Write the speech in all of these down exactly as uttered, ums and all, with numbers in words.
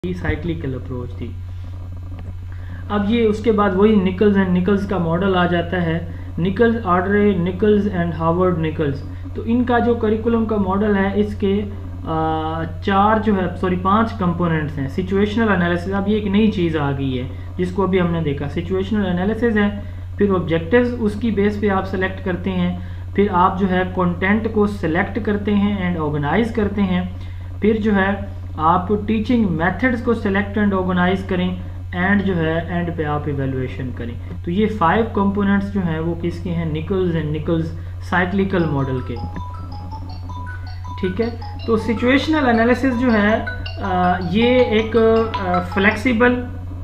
Cyclical approach थी। अब ये उसके बाद वही निकल्स एंड निकल्स का मॉडल आ जाता है, निकल्स आर्डरे निकल्स एंड हार्वर्ड निकल्स। तो इनका जो करिकुलम का मॉडल है, इसके आ, चार जो है सॉरी पांच कंपोनेंट्स हैं। सिचुएशनल एनालिसिस, अब ये एक नई चीज़ आ गई है जिसको अभी हमने देखा। सिचुएशनल एनालिसिस है, फिर ऑब्जेक्टिव्स उसकी बेस पे आप सेलेक्ट करते हैं, फिर आप जो है कंटेंट को सेलेक्ट करते हैं एंड ऑर्गेनाइज करते हैं, फिर जो है आप टीचिंग मेथड्स को सिलेक्ट एंड ऑर्गेनाइज करें, एंड जो है एंड पे आप इवेलुएशन करें। तो ये फाइव कंपोनेंट्स जो हैं वो किसके हैं? Nicholls and Nicholls cyclical model के। ठीक है, तो सिचुएशनल एनालिसिस जो है आ, ये एक फ्लेक्सिबल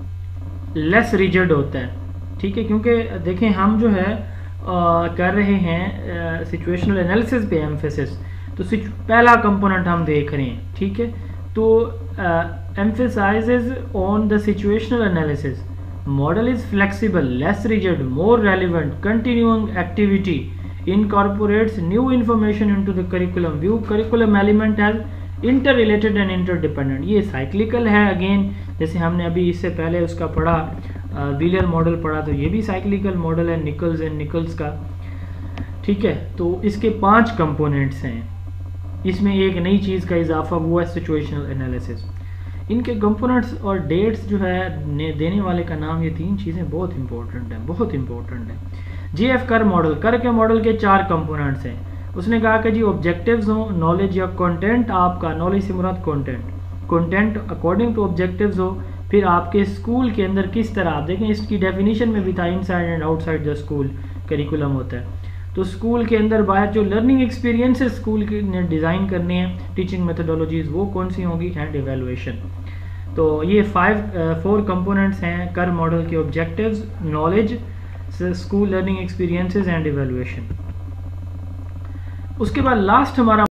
लेस रिजिड होता है। ठीक है, क्योंकि देखें हम जो है आ, कर रहे हैं सिचुएशनल एनालिसिस पे एम्फेसिस। तो पहला कंपोनेंट हम देख रहे हैं, ठीक है, तो emphasizes on the situational analysis. Model is flexible, less rigid, more relevant, continuing activity, incorporates new information into the curriculum. View curriculum element as interrelated and interdependent. ये cyclical है अगेन, जैसे हमने अभी इससे पहले उसका पढ़ा व्हीलर मॉडल पढ़ा, तो ये भी cyclical मॉडल है निकल्स एंड निकल्स का। ठीक है, तो इसके पांच कंपोनेंट्स हैं, इसमें एक नई चीज़ का इजाफा हुआ है सिचुएशनल एनालिसिस। इनके कंपोनेंट्स और डेट्स जो है देने वाले का नाम, ये तीन चीज़ें बहुत इंपॉर्टेंट हैं, बहुत इंपॉर्टेंट है। जे एफ कर मॉडल, कर के मॉडल के चार कंपोनेंट्स हैं। उसने कहा कि जी ऑब्जेक्टिव्स हो, नॉलेज या कंटेंट, आपका नॉलेज से मुराद content, content according to objectives हो, फिर आपके स्कूल के अंदर किस तरह, आप देखें इसकी डेफिनेशन में भी था inside and outside the school curriculum होता है। तो स्कूल के अंदर बाहर जो लर्निंग एक्सपीरियंसेस स्कूल के ने डिज़ाइन करने हैं, टीचिंग मेथोडोलॉजीज वो कौन सी होंगी, एंड इवेलुएशन। तो ये फाइव फोर कंपोनेंट्स हैं कर मॉडल के, objectives, knowledge, school learning experiences and evaluation. उसके बाद लास्ट हमारा